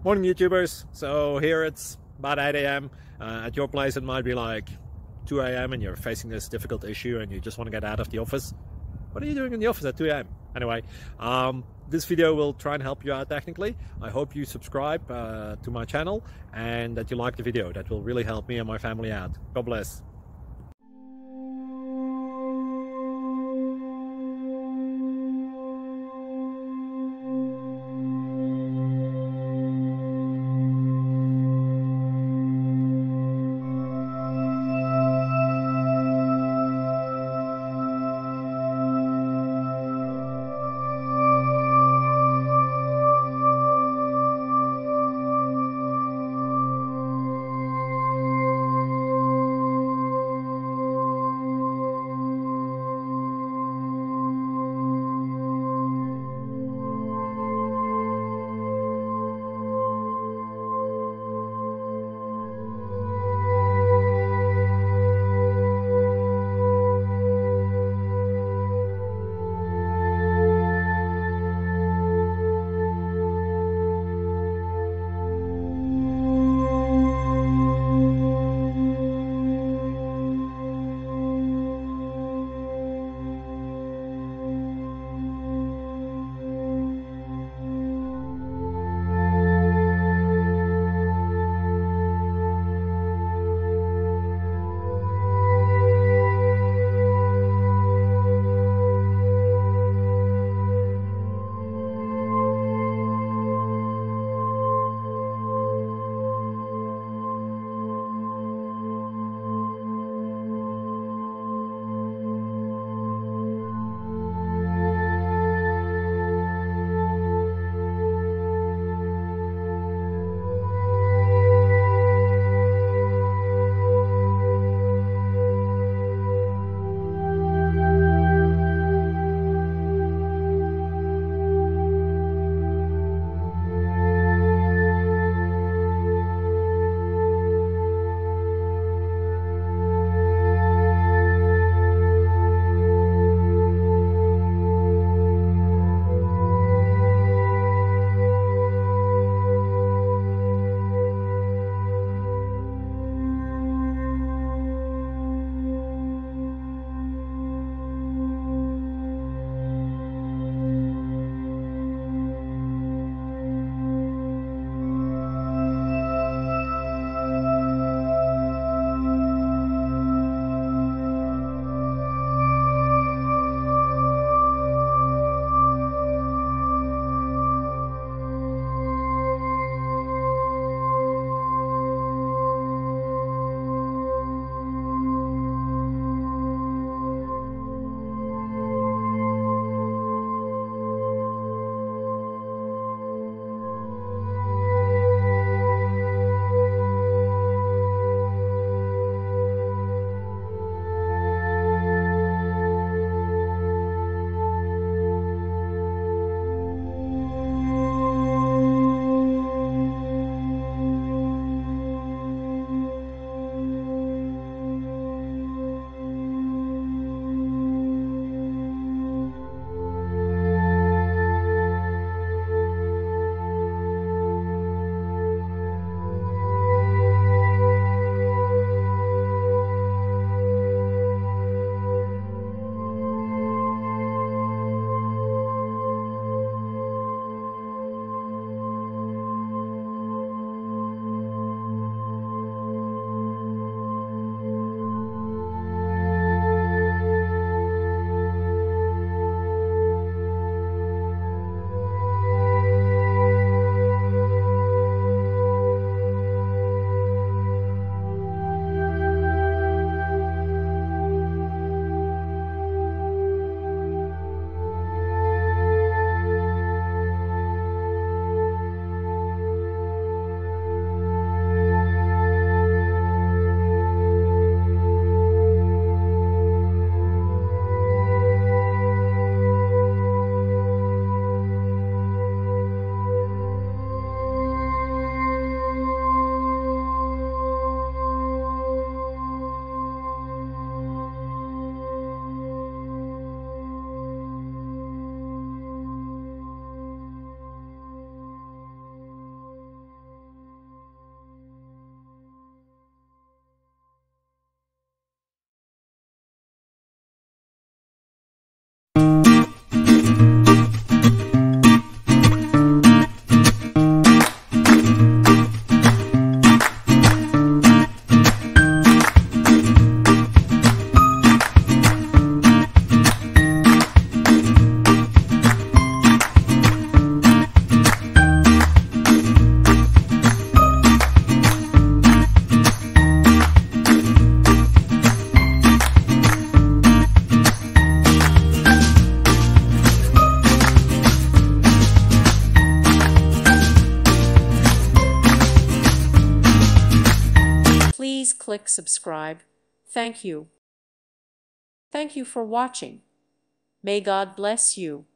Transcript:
Morning YouTubers. So here it's about 8 a.m. At your place it might be like 2 a.m. and you're facing this difficult issue and you just want to get out of the office. What are you doing in the office at 2 a.m.? Anyway, this video will try and help you out technically. I hope you subscribe to my channel and that you like the video. That will really help me and my family out. God bless. click subscribe. Thank you. Thank you for watching. May God bless you.